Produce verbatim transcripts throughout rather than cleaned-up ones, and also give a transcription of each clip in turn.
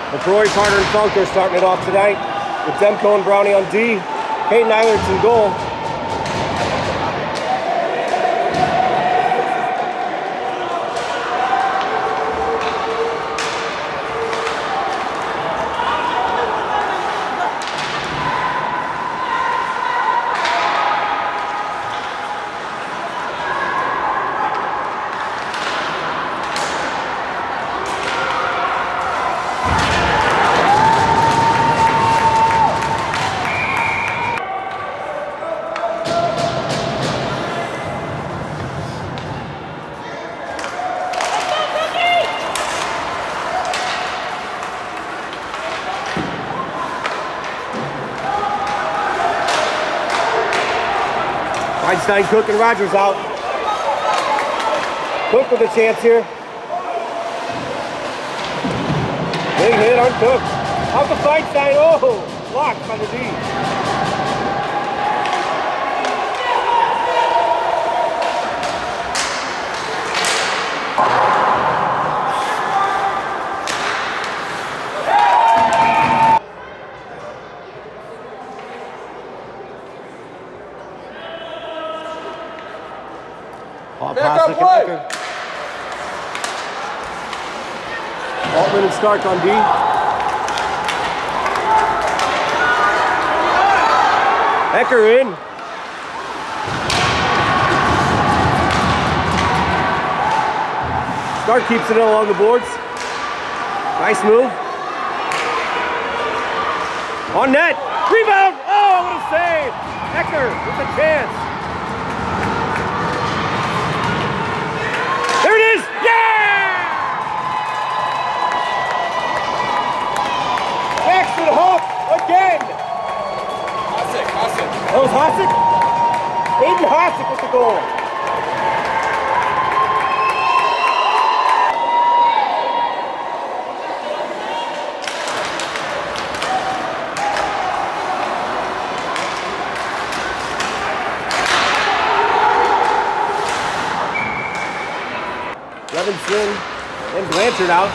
McCrory, Carter, and Felker starting it off tonight with Demko and Brownie on D. Caden Eilert's in goal. Einstein, Cook, and Rogers out. Cook with a chance here. Big hit on Cook. Out the Feinstein. Oh, blocked by the D. Altman and Stark on D. Ecker in. Stark keeps it in along the boards. Nice move. On net. Rebound. Oh, what a save. Ecker with a chance. There it is! Yeah! Jackson Hook again! Hasek, Hasek. That was Hasek? Aiden Hasek with the goal. Levinson and Blanchard out.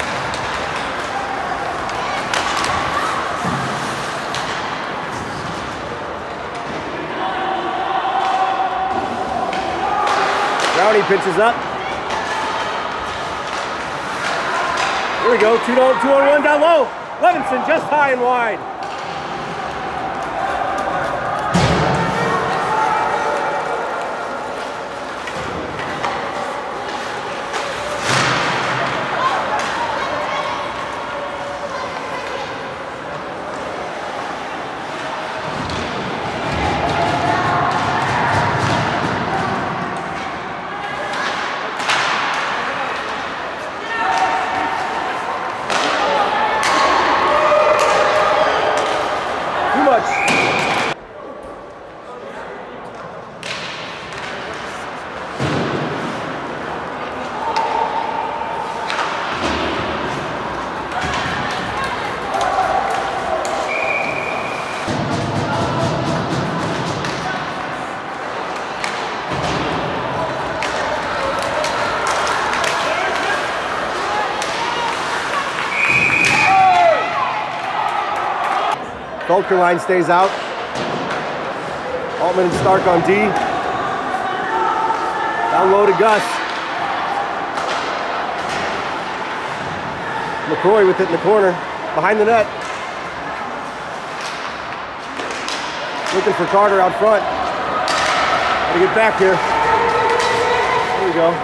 Brownie pitches up. Here we go, two, two on one down low. Levinson just high and wide. Felker line stays out. Altman and Stark on D. Down low to Gus. McCrory with it in the corner, behind the net. Looking for Carter out front. Gotta get back here. There we go.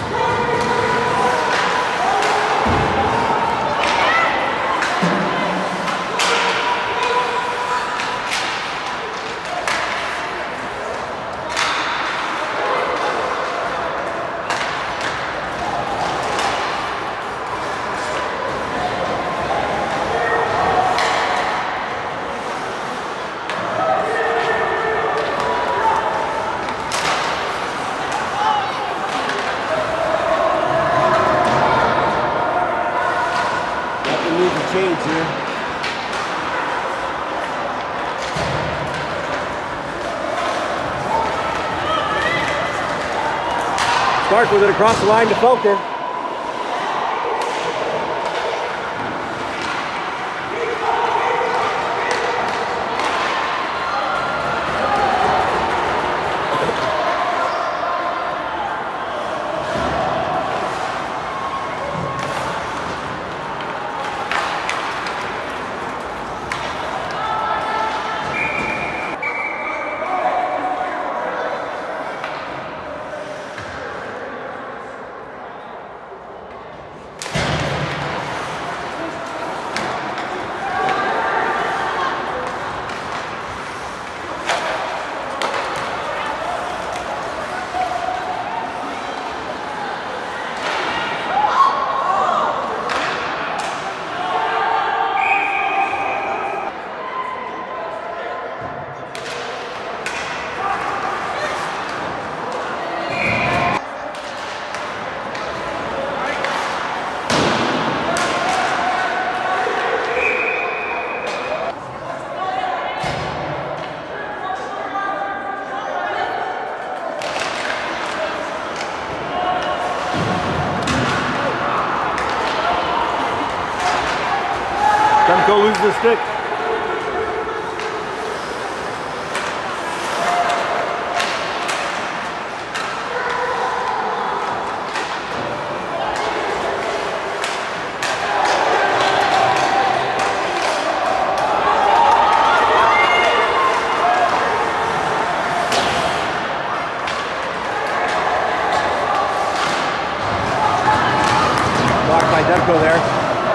Change here. Stark with it across the line to Felker. the stick. Blocked by Demko there.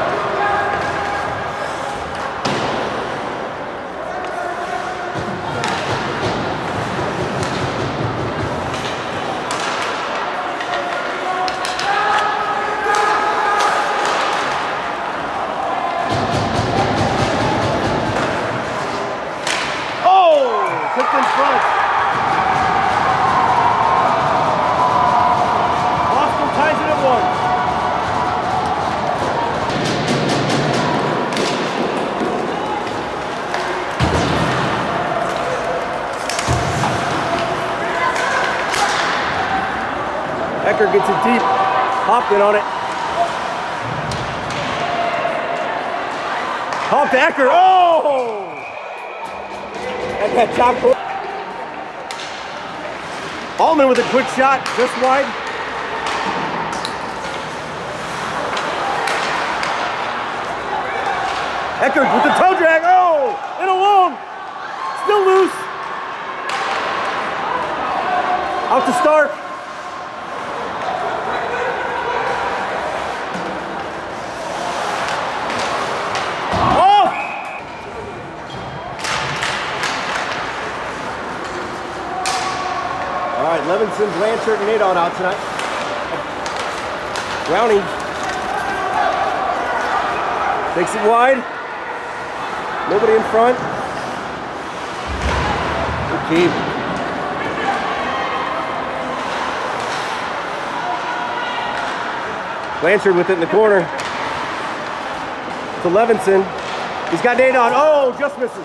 Hooked in front. Boston ties it at one. Ecker gets it deep. Hopped in on it. Hop to Ecker. Oh! That top court. Allman with a quick shot, just wide. Eckert with the toe drag. Oh, in alone. Still loose. Out to Stark. All right, Levinson, Blanchard, and Nadon out tonight. Brownie takes it wide. Nobody in front. Good keep. Blanchard with it in the corner. To Levinson. He's got Nadon. Oh, just misses.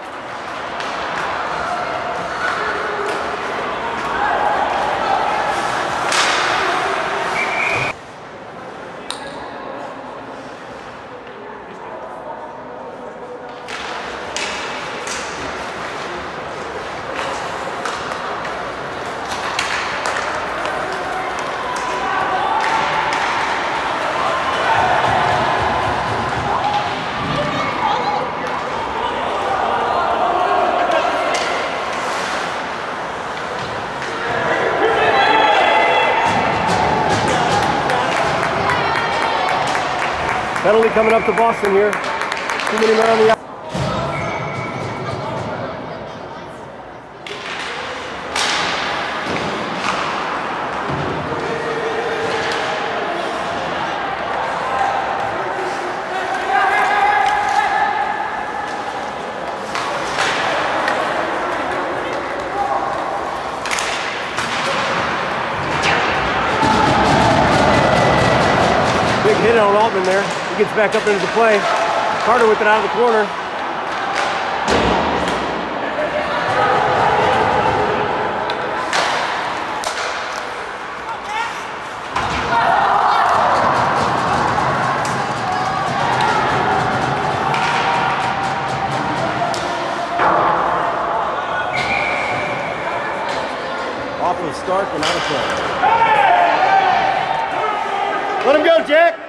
Penalty coming up to Boston here. Too many men on the outside. Big hit on Altman there. He gets back up into the play. Carter with it out of the corner. Off of Stark and out of play. Let him go, Jack.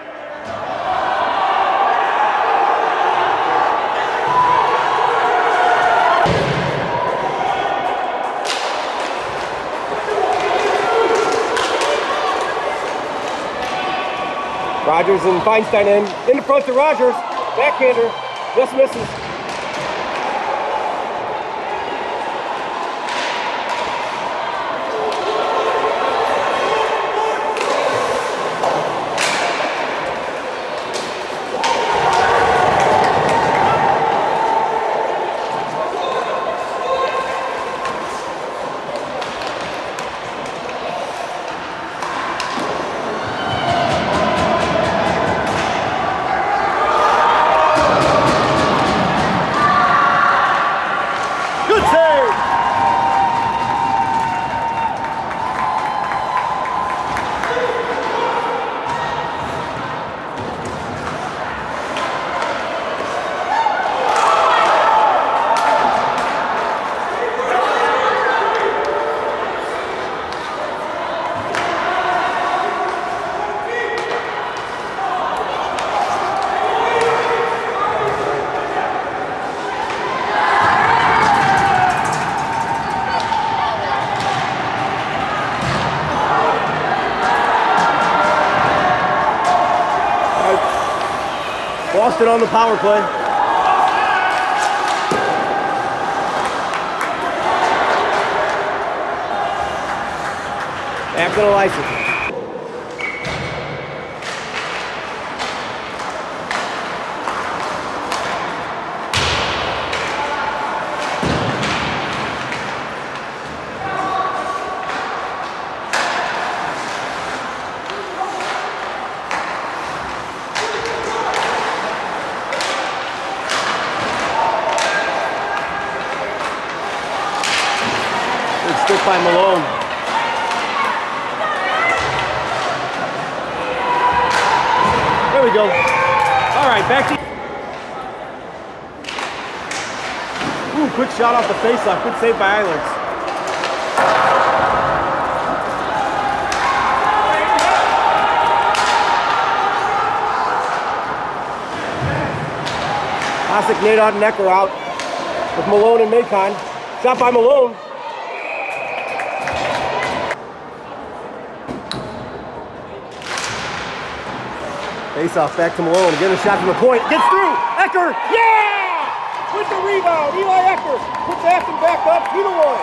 Rogers and Feinstein in. In the front to Rogers. Backhander. Just misses. Lost it on the power play. After the license. Stick by Malone. There we go. All right, back to. Ooh, quick shot off the faceoff. Good save by Islands. Classic Nadot and Ecker out with Malone and Macon. Shot by Malone. Face off back to Malone. Again, a shot from the point. Gets through. Ecker. Yeah! With the rebound. Eli Ecker puts Afton back up. two to one.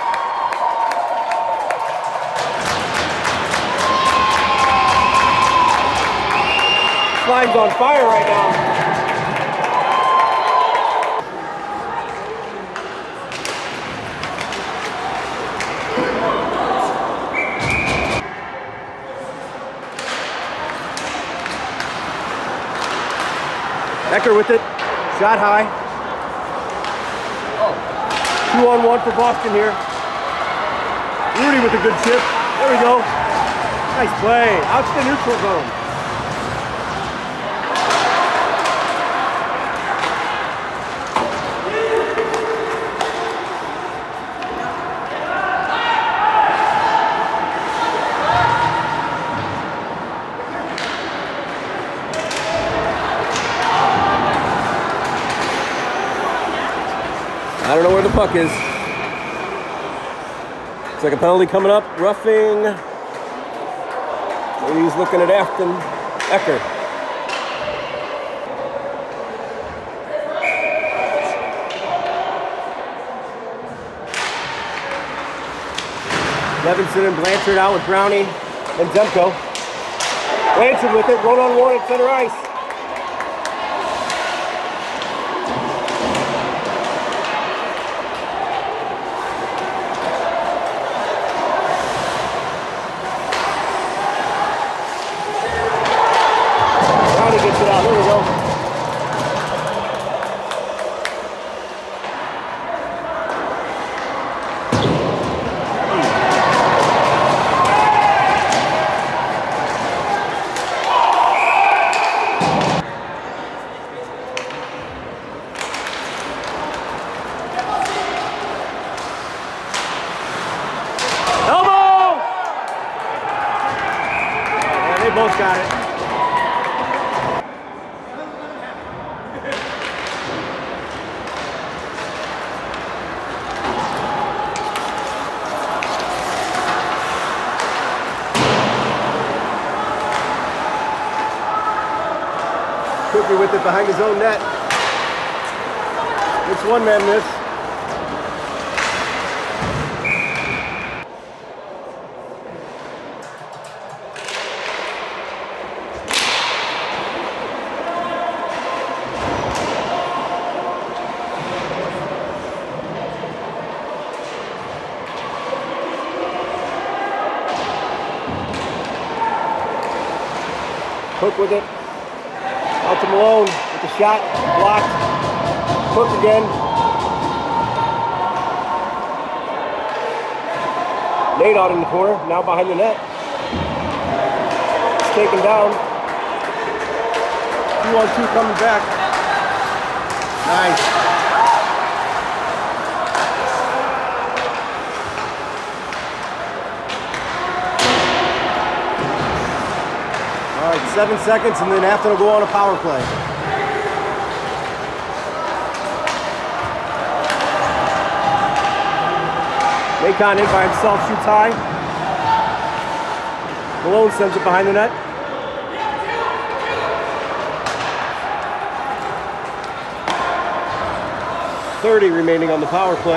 Slime's on fire right now. Ecker with it, shot high. Oh. Two on one for Boston here. Rudy with a good chip. There we go. Nice play. Out to the neutral zone. I don't know where the puck is. Looks like a penalty coming up. Roughing. Maybe he's looking at Afton. Ecker. Levinson and Blanchard out with Brownie and Demko. Blanchard with it. One on one at center ice. Gets it out. There we go. Elbow! Yeah, they both got it. Cookie with it behind his own net. It's one man miss. Cook with it. Out to Malone with the shot, blocked. Cook again. Nate out in the corner, now behind the net. It's taken down. Two on two coming back. Nice. All right, seven seconds, and then Afton will go on a power play. Macon in by himself, shoots high. Malone sends it behind the net. thirty remaining on the power play.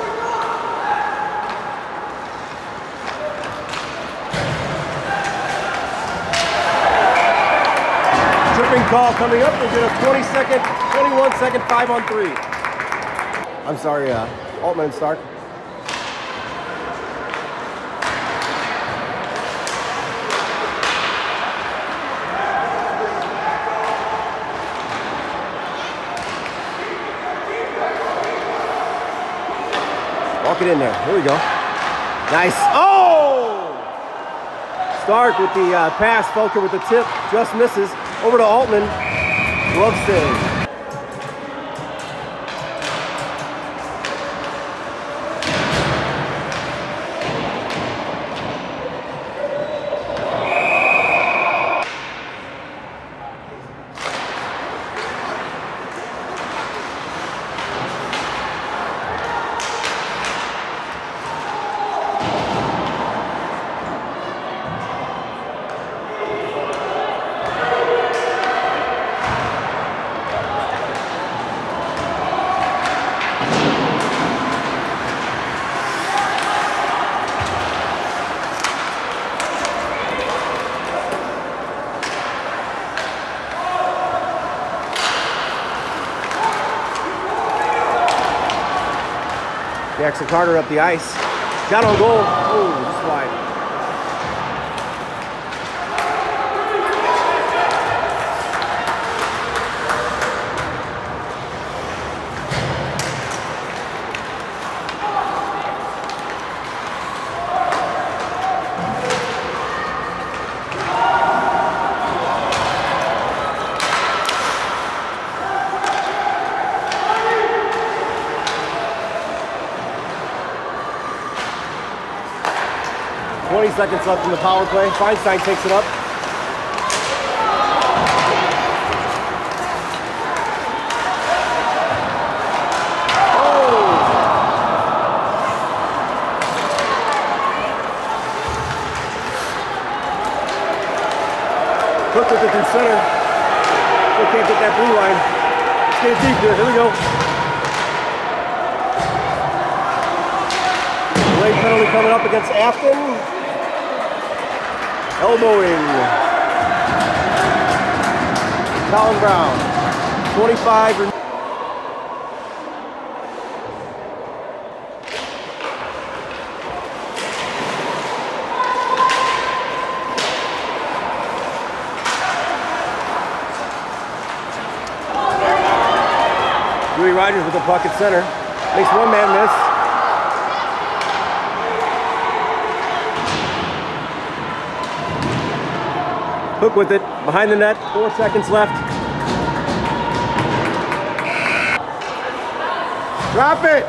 Tripping call coming up. We'll get a twenty second, twenty-one second, five on three. I'm sorry, uh, Altman and Stark. Walk it in there. Here we go. Nice. Oh! Stark with the uh, pass. Felker with the tip. Just misses. Over to Altman. Glove save. Jackson Carter up the ice. Shot on goal. Oh, just wide. twenty seconds left in the power play. Feinstein takes it up. Oh! Cook with it through center. Still can't get that blue line. Let's get it deep here. Here we go. Late penalty coming up against Afton. Elbowing. Colin Brown. twenty-five. Dewey Rogers with the puck at center. Makes one man miss. Hook with it, behind the net, four seconds left. Drop it!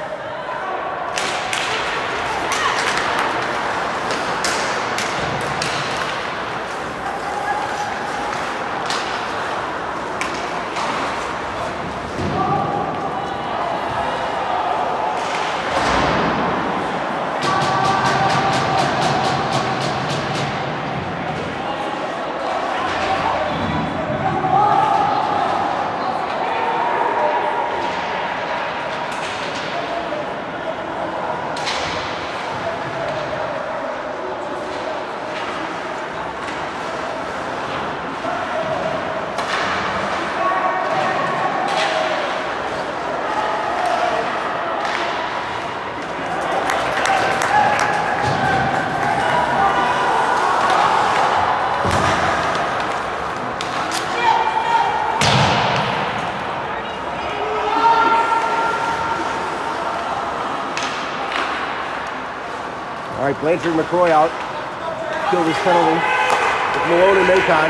All right, Blanchard and McCroy out. Killed his penalty with Malone and Macon.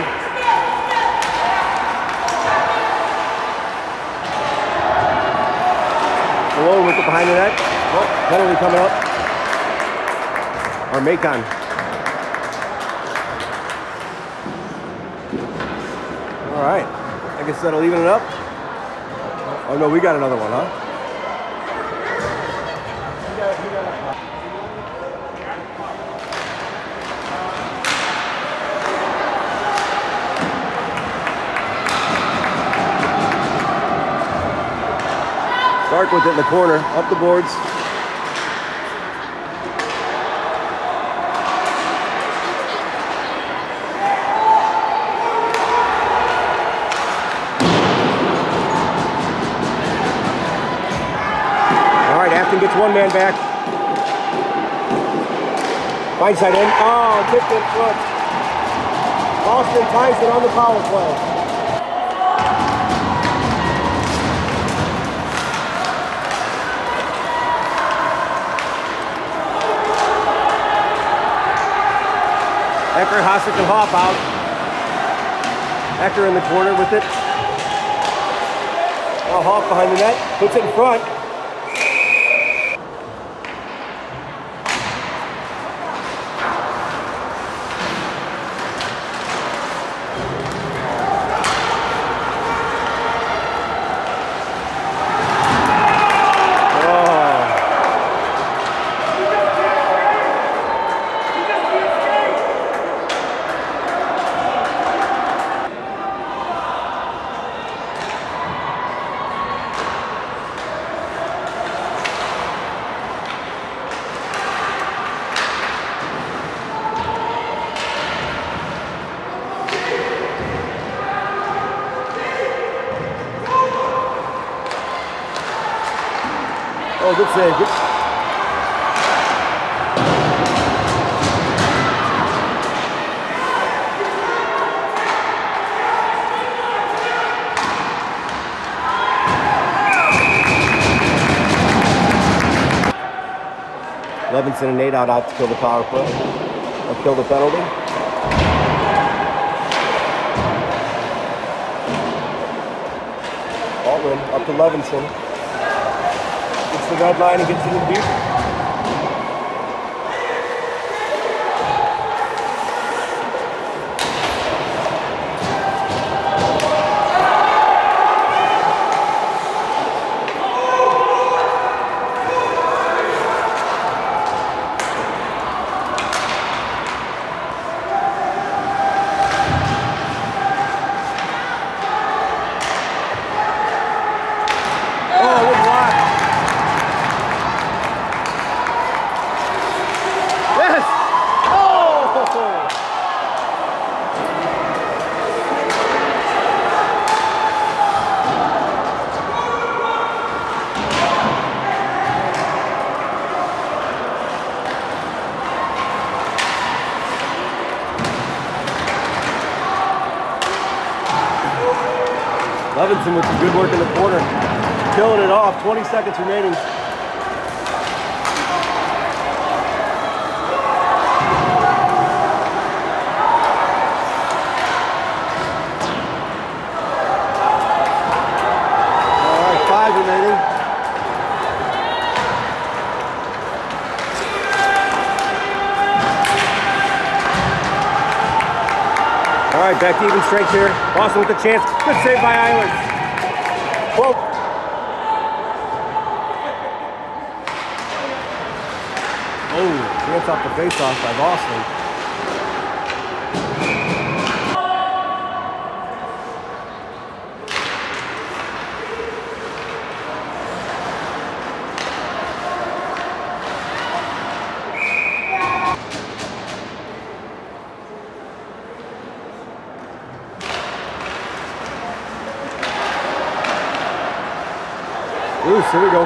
Malone with it behind the net. Oh, penalty coming up. Or Macon. All right, I guess that'll even it up. Oh no, we got another one, huh? Stark with it in the corner, up the boards. All right, Afton gets one man back. Fine side in. Oh, tipped in front. Boston ties it on the power play. Ecker, Hasek, and Hoff out. Ecker in the corner with it. Now Hoff behind the net, puts it in front. Oh, good save. Good. Levinson and Nate out, out to kill the power play. Or kill the penalty. Altman up to Levinson. Gets the red line and gets it in deep. Levinson with some good work in the corner. Killing it off, twenty seconds remaining. All right, five remaining. All right, back to even strength here. Boston with a chance. Good save by Islands. Whoa. Oh, chance off the face-off by Boston. Loose, here we go.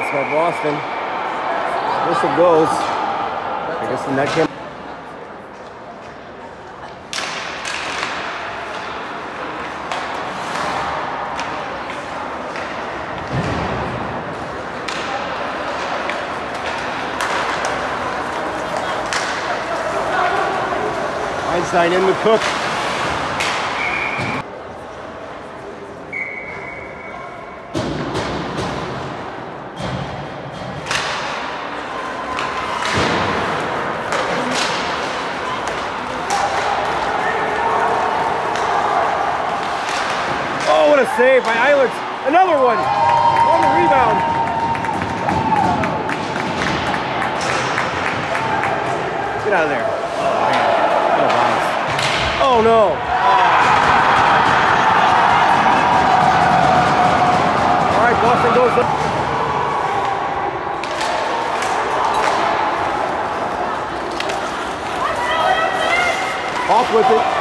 by Boston. Whistle goes. I guess the net came. Einstein in the Cook. Oh, what a save by Eilers. Another one on the rebound. Get out of there. Oh, man. Oh no! All right, Boston goes up. Off with it.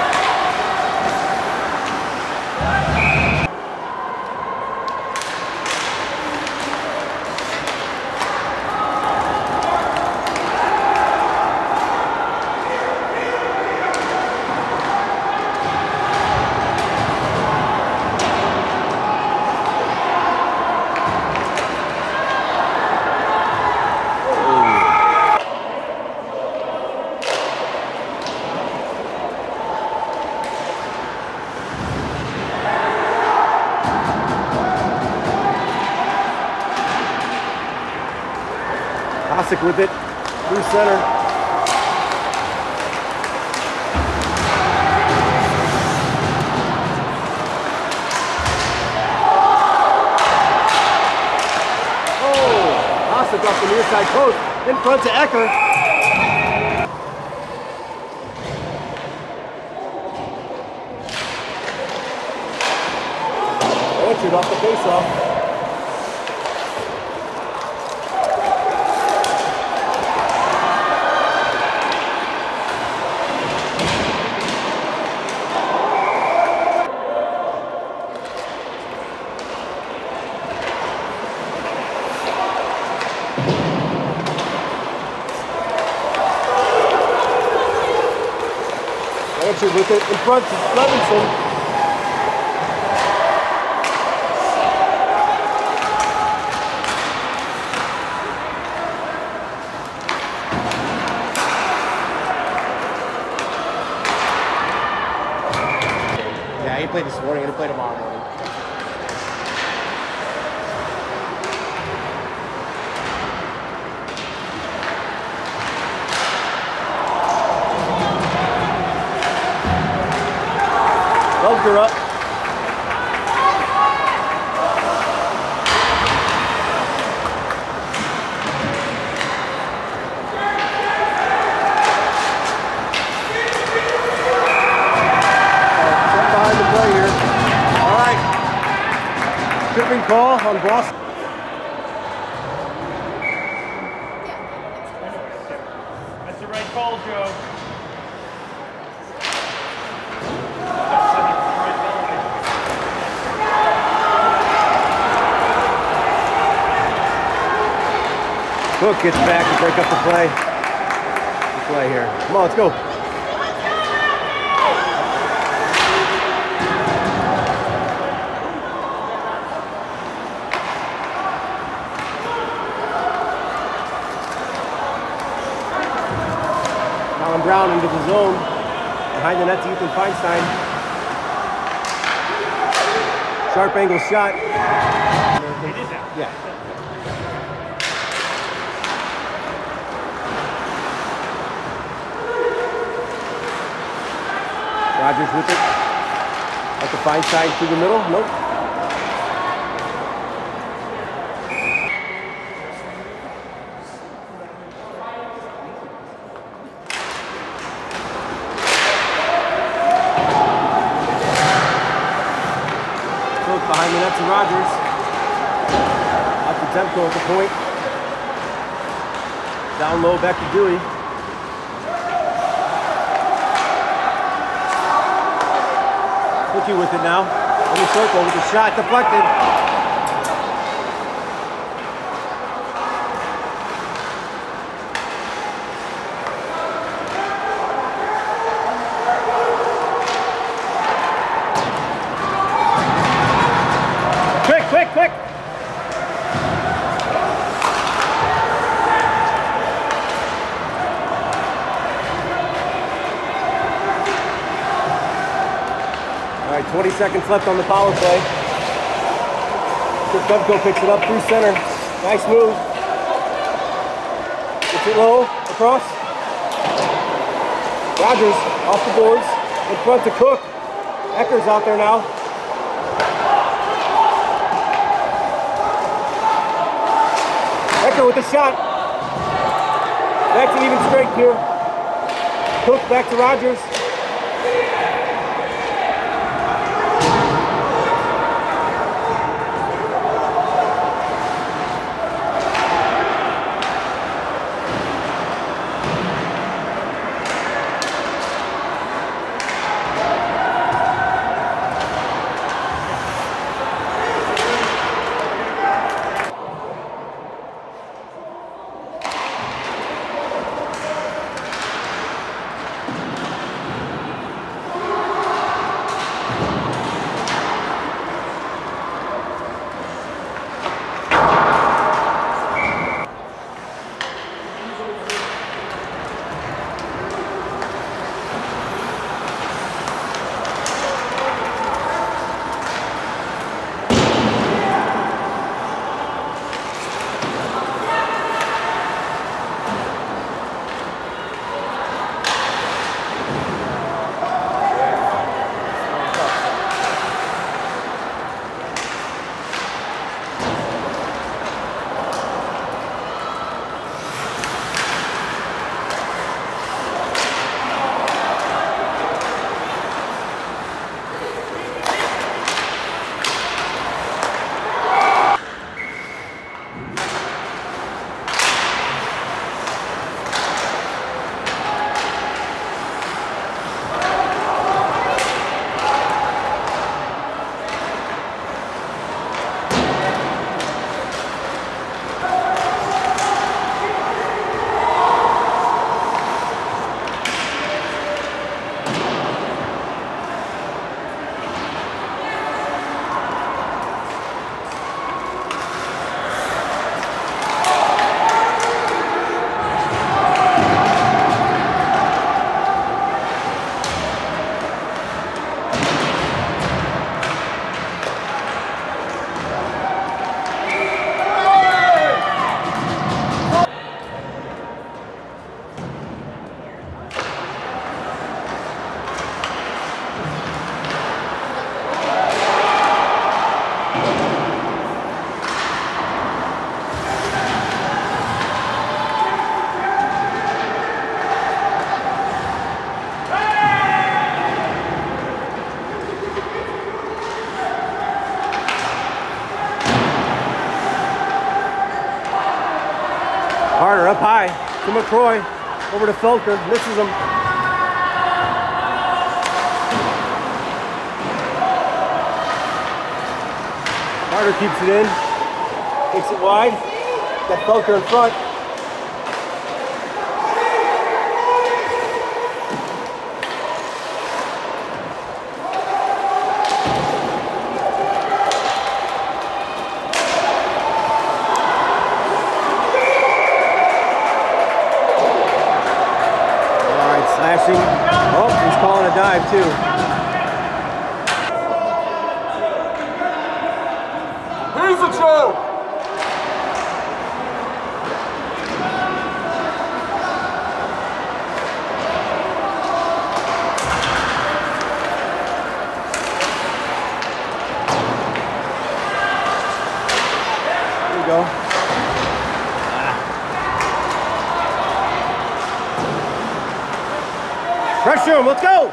Hasek with it, through center. Oh, Hasek off the near side post, in front to Ecker. Answered off the faceoff. With it in front of Levinson. Yeah, he played this morning, he'll play tomorrow morning. Her up. Behind the play here. All right. Tripping call on Boston. That's the right call, Joe. Cook gets back to break up the play. The play here. Come on, let's go. Colin Brown into the zone. Behind the net to Ethan Feinstein. Sharp angle shot. They did that. Yeah. Rogers with it. At the Feinstein through the middle. Nope. Cook behind the net to Rogers. Up to Demko at the point. Down low back to Dewey. Cookie with it now. In the circle with the shot deflected. seconds left on the power play. Dubko picks it up through center. Nice move. Gets it low, across. Rogers off the boards. In front to Cook. Ecker's out there now. Ecker with the shot. Back to even straight here. Cook back to Rogers. Carter up high to McCroy, over to Felker, misses him. Carter keeps it in, takes it wide, got Felker in front. Oh, he's calling a dive too. Here's the choke! There you go. Pressure him, let's go!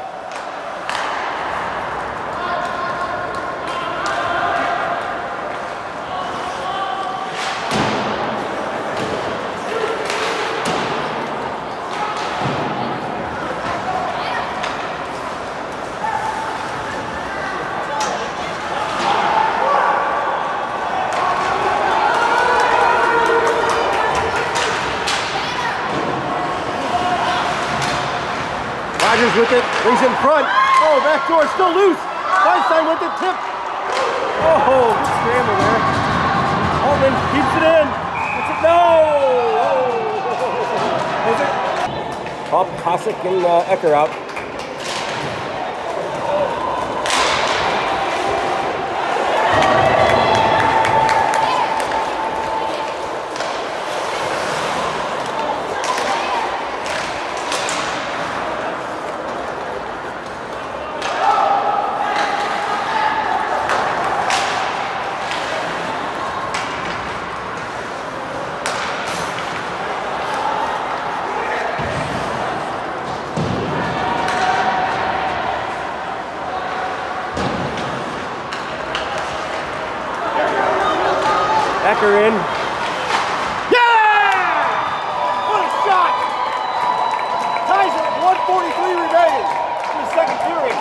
Rogers with it, brings it in front. Oh, back door, still loose. Feinstein with it, tip. Oh, good scramble there. Altman keeps it in. It's it, no! Oh. Is it? Pop, Kosick, and uh, Ecker out. Ecker in. Yeah! What a shot! Ties it with one forty-three remaining in the second period.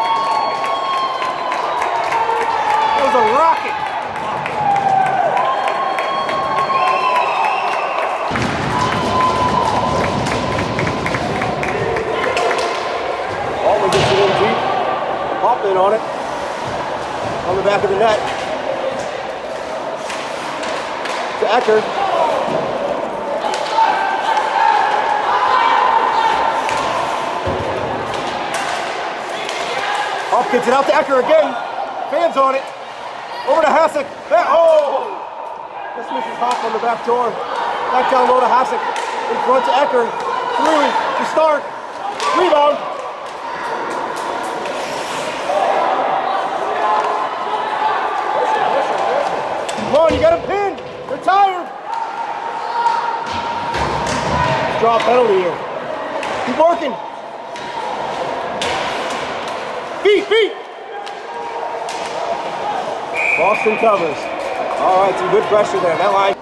That was a rocket. Altman gets it in deep. Hoffman on it. On the back of the net. To Ecker. Hoff gets it out to Ecker again. Fans on it. Over to Hasek. Back. Oh! This misses Hoff on the back door. Back down low to Hasek. In front to Ecker. Through to Stark. Rebound. Come on, you got him pinned. They're tired. Draw a penalty here. Keep working. Feet, feet. Boston covers. All right, some good pressure there. That line.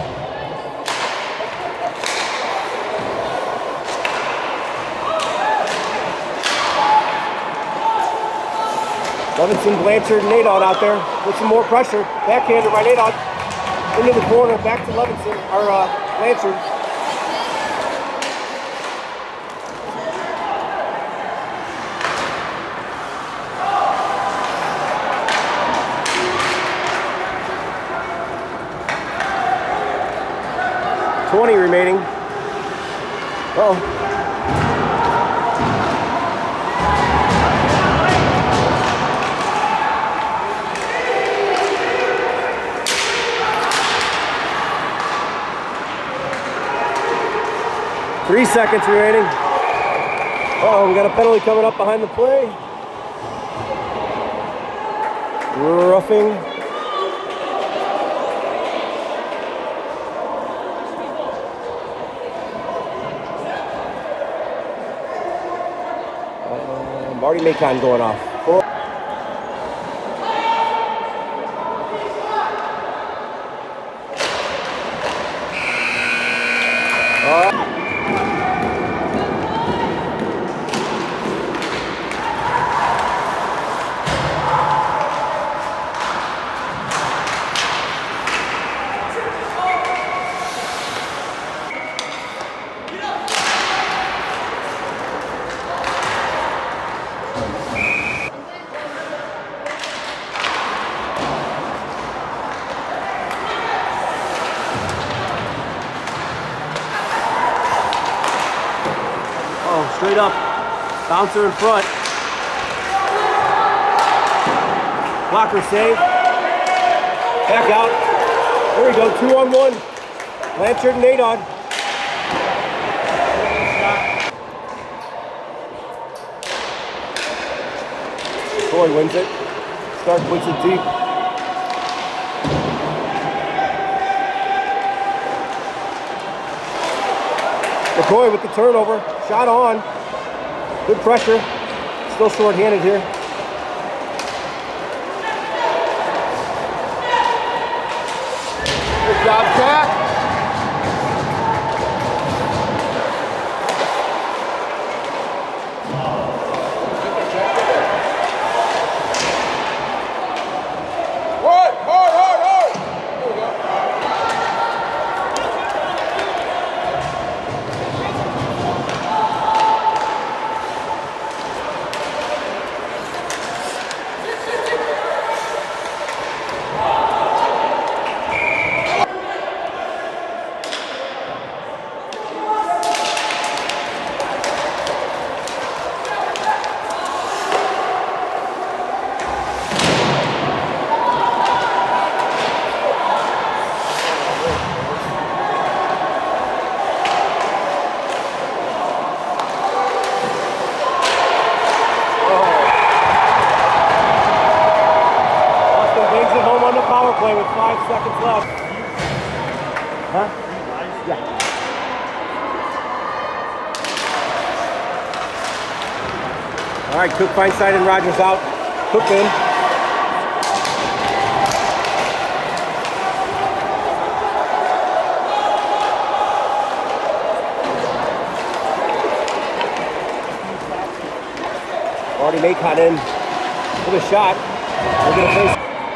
Levinson, Blanchard, Nadon out there with some more pressure. Backhander by Nadon. Into the corner, back to Levinson, or uh, Blanchard. twenty remaining. Uh-oh. Three seconds remaining. Uh-oh, we got a penalty coming up behind the play. Roughing. Uh, Marty Macon going off. Four. All right. Straight up, bouncer in front. Blocker save. Back out. There we go, two on one. Blanchard and Nadon. Troy wins it. Stark puts it deep. McCoy with the turnover. Shot on. Good pressure. Still short-handed here. Good job, Jack. Hard, hard, hard, hard. There we go. Play with five seconds left. Huh? Yeah. All right, Cook, Feinside, and Rogers out. Cook in. Marty Macon in with a shot. We're gonna face.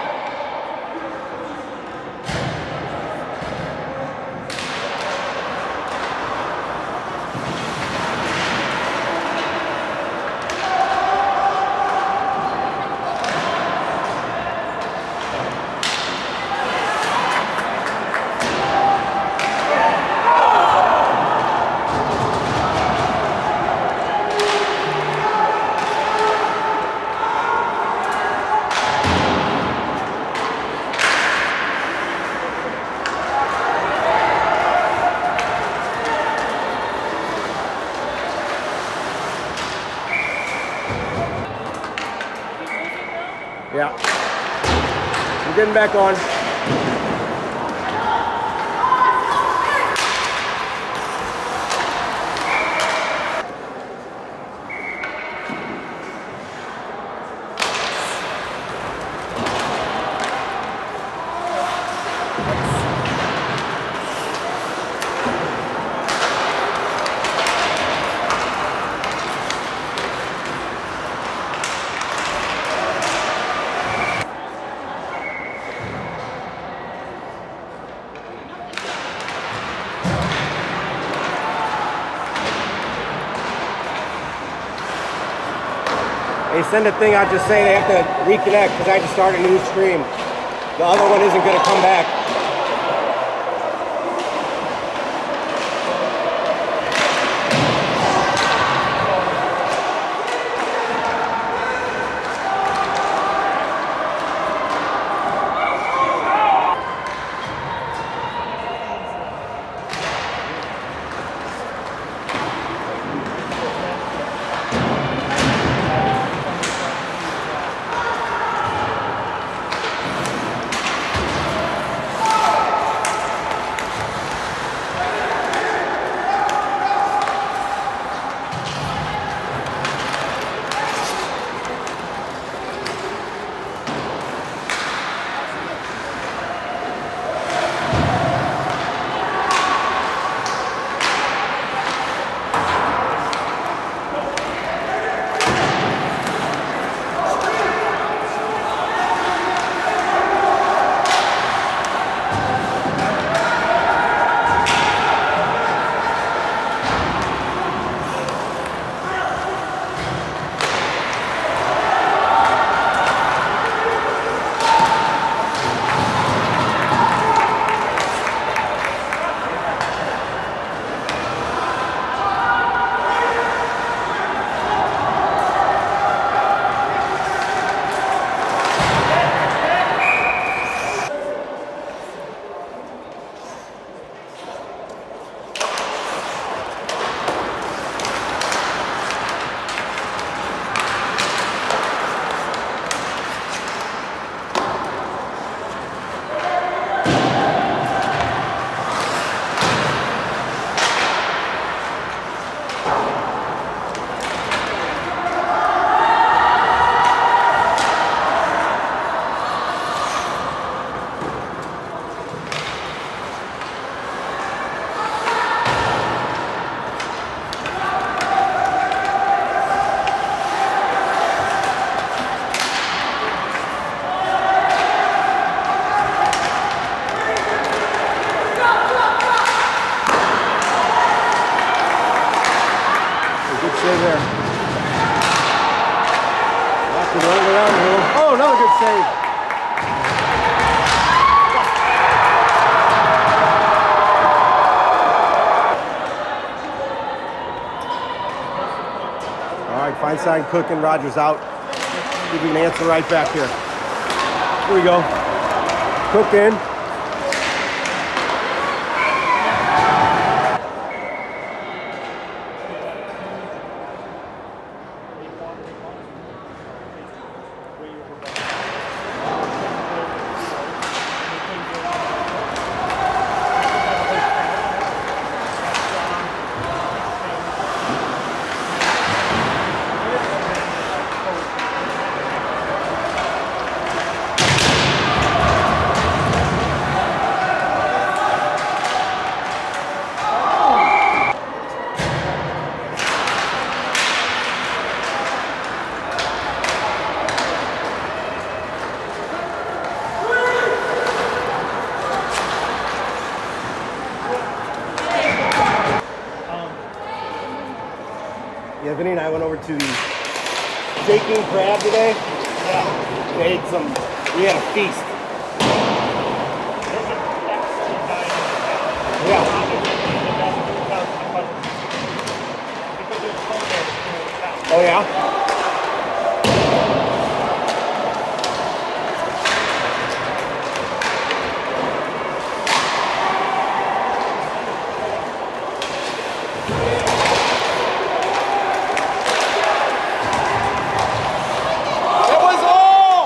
Yeah. I'm getting back on. They send a thing out just saying they have to reconnect because I had to start a new stream. The other one isn't going to come back. Stay there. Lots of rolling around here. Oh, another good save. All right, Feinstein, Cook, and Rogers out. See if we can answer right back here. Here we go. Cook in. to the shaking crab today. Yeah. They ate some, we had a feast. There's an excellent diet in the town. Yeah. Obviously, the best food house in the country. Because there's culinary school in town. Oh yeah? It was all.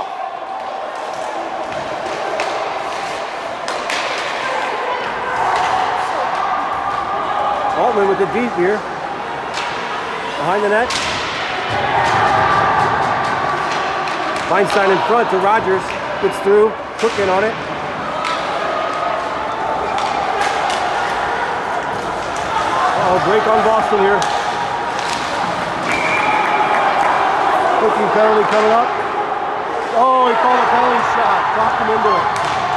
Altman with the deep here. Behind the net. Feinstein in front to Rogers. Gets through. Cook in on it. Uh-oh, break on Boston here. Cooking penalty coming up. Oh, he called a penalty shot. Dropped him into it.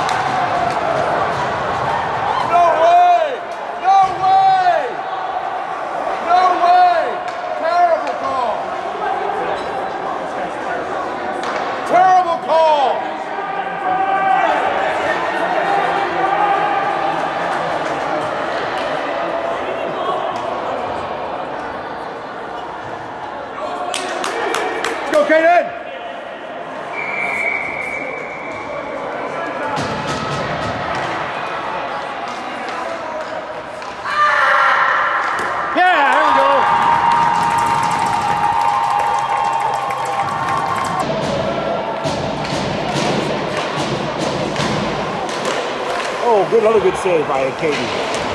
No way. No way. No way. Terrible call. Terrible call. Go, Kaden! Yeah, there we go. Oh, good, another good save by Kaden.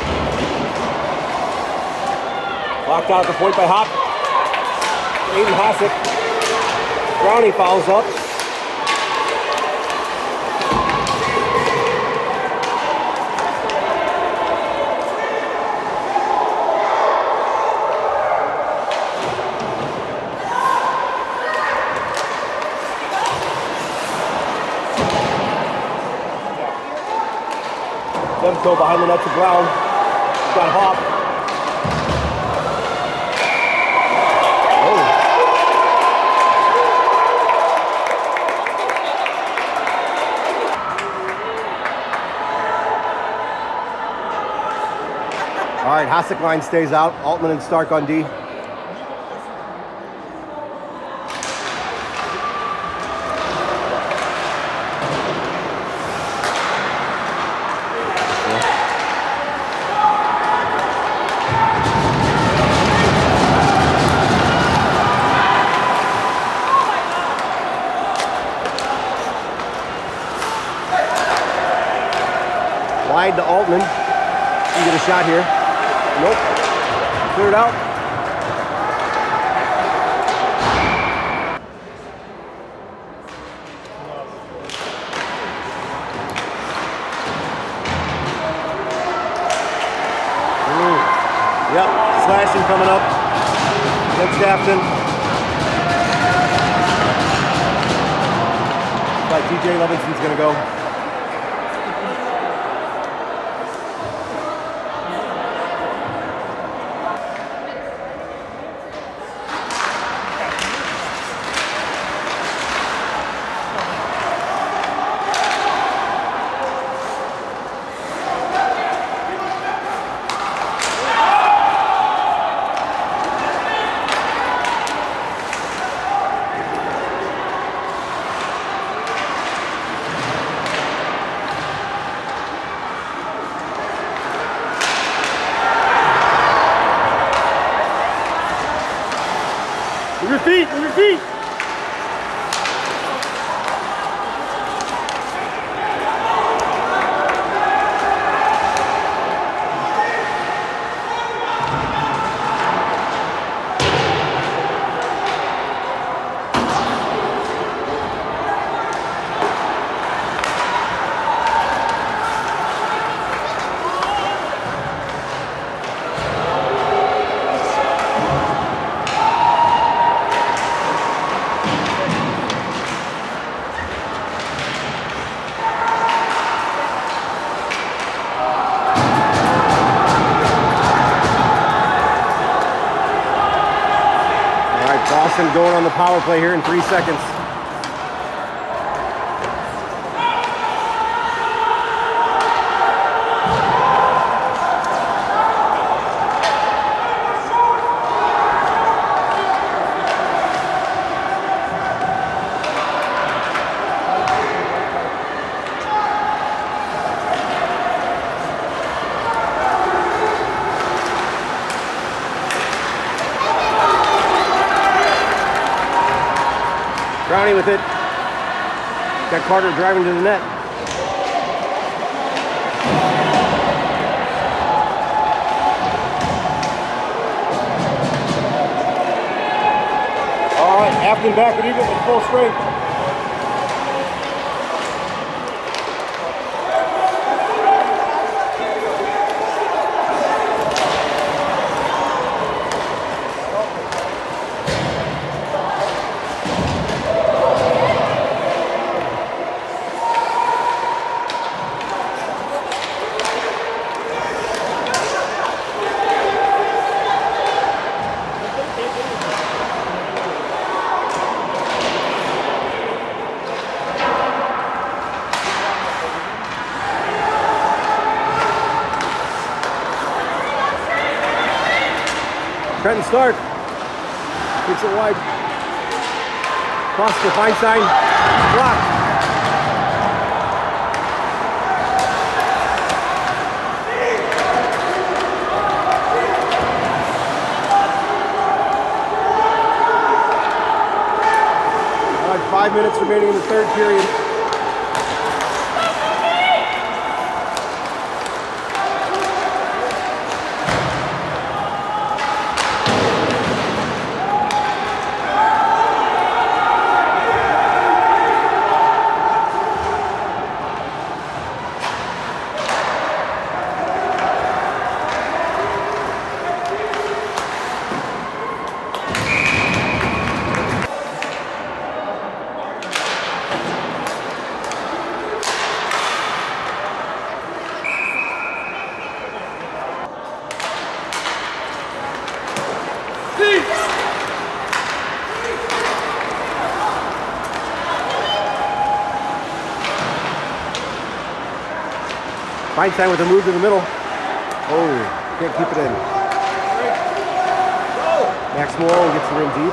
Locked out at the point by Hop. Aiden Hasek. Brownie fouls up. Demko behind the net to Brown. He's got Hop. Oh. All right, Hasek line stays out. Altman and Stark on D. Wide to Altman. You get a shot here. Nope. Cleared out. Ooh. Yep. Slashing coming up. Next Afton. But T J Levinson's gonna go. Jackson going on the power play here in three seconds. Brownie with it. Got Carter driving to the net. All right, Afton back at even with full strength. Trenton Stark takes it wide. Cross to Feinstein. Blocked. All right, five minutes remaining in the third period. Feinstein with a move to the middle. Oh, can't keep it in. Max Morrow gets the rim deep.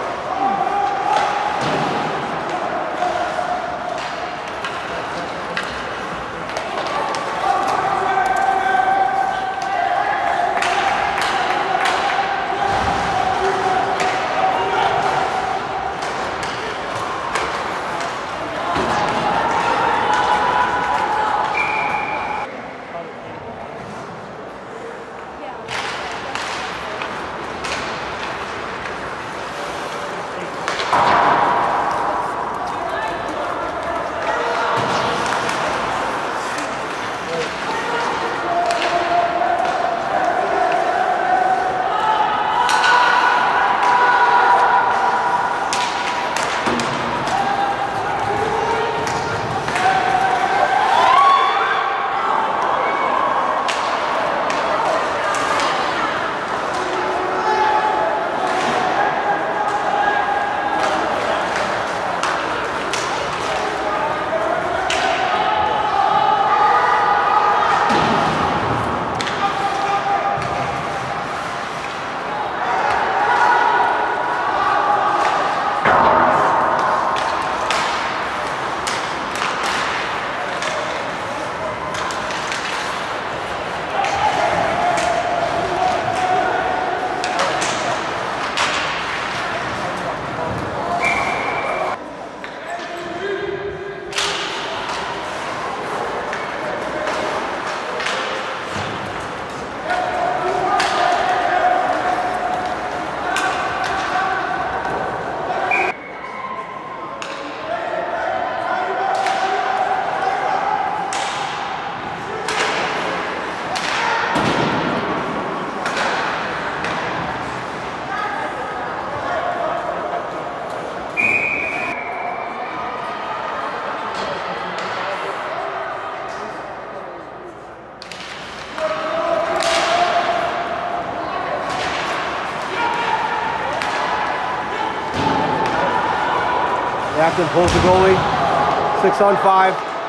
Boston pulls the goalie. Six on five.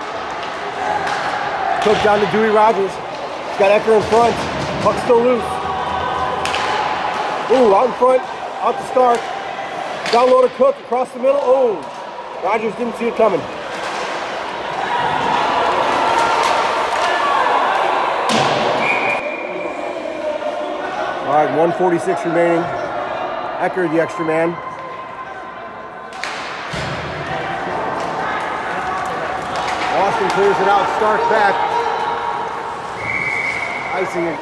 Cook down to Dewey Rogers. He's got Ecker in front. Puck still loose. Ooh, out in front. Out to Stark. Down low to Cook across the middle. Oh, Rogers didn't see it coming. All right, one forty-six remaining. Ecker, the extra man. Boston clears it out. Stark back. Icing it.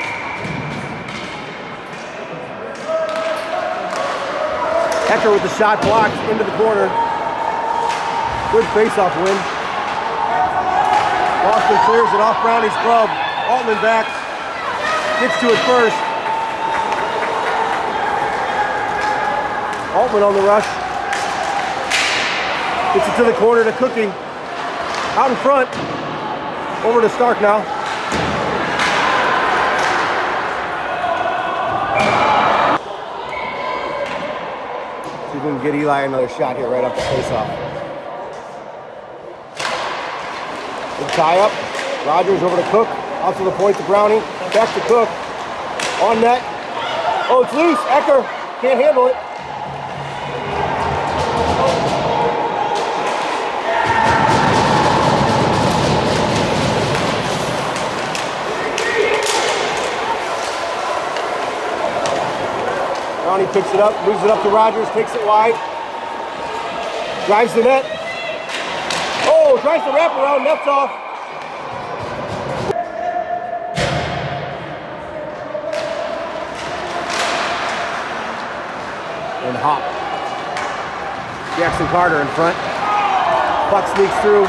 Ecker with the shot blocked into the corner. Good face-off win. Boston clears it off Brownie's glove. Altman back. Gets to it first. Altman on the rush. Gets it to the corner to Cookie. Out in front. Over to Stark now. See if we can get Eli another shot here right off the face-off. Big tie up. Rogers over to Cook. Out to the point to Brownie. Back to Cook. On net. Oh, it's loose. Ecker can't handle it. Brownie picks it up, moves it up to Rogers, takes it wide. Drives the net. Oh, tries to wrap around, nets off. And Hop. Jackson Carter in front. Puck sneaks through.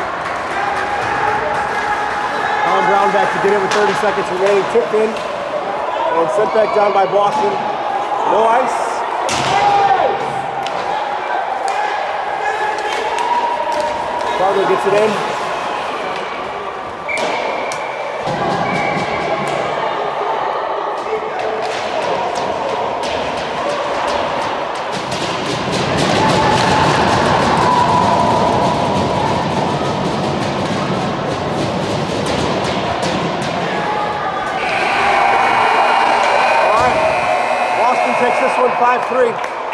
Alan Brown back to get it with thirty seconds remaining. Tipped in and sent back down by Boston. No ice. Carter gets it in. Takes this one five three.